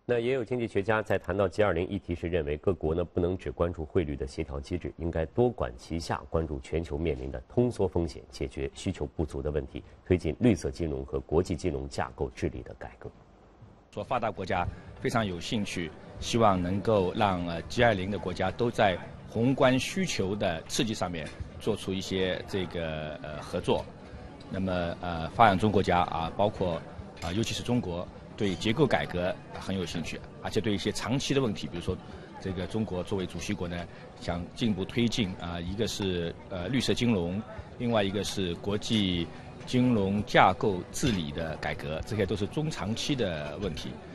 那也有经济学家在谈到 G20 议题时认为，各国呢不能只关注汇率的协调机制，应该多管齐下，关注全球面临的通缩风险，解决需求不足的问题，推进绿色金融和国际金融架构治理的改革。 说发达国家非常有兴趣，希望能够让G20的国家都在宏观需求的刺激上面做出一些合作。那么发展中国家包括尤其是中国。对结构改革很有兴趣，而且对一些长期的问题，比如说中国作为主席国呢，想进一步推进一个是绿色金融，另外一个是国际金融架构治理的改革，这些都是中长期的问题。